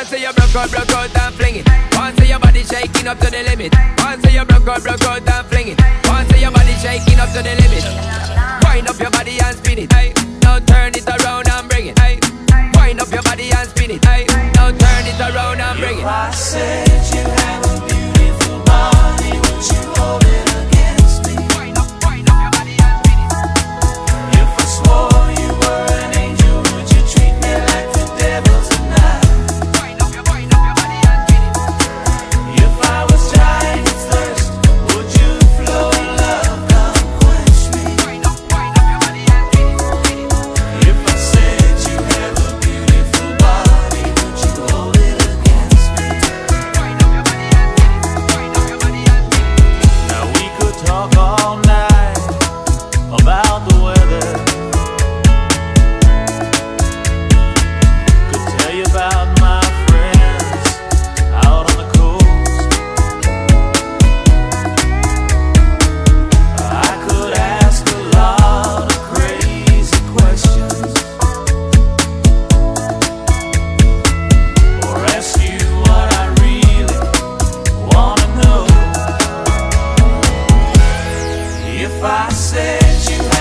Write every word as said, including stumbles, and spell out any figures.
Once you broke out, broke out and fling it. Once your body shaking up to the limit. Once you broke out, broke out and fling it. Once your body shaking up to the limit. Wind up your body and spin it. Hey, now turn it around and bring it. Hey, wind up your body and spin it. Hey, now turn it around and bring it. If I said you have a beautiful body, would you hold it against me? Wind up, wind up your body and spin it. If I swore you were an angel, would you treat me like the devil tonight? Wind up your, wind up your body and spin it. If I was dying of thirst, would you flow in love, come quench me? Wind up, wind up your body and spin it, spin it. If I said you have a beautiful body, would you hold it against me? Wind up your body and spin it. Wind up your body and spin it. Now we could talk all night about the weather. Could tell you about my friends out on the coast. I could ask a lot of crazy questions, or ask you what I really wanna know. If I said you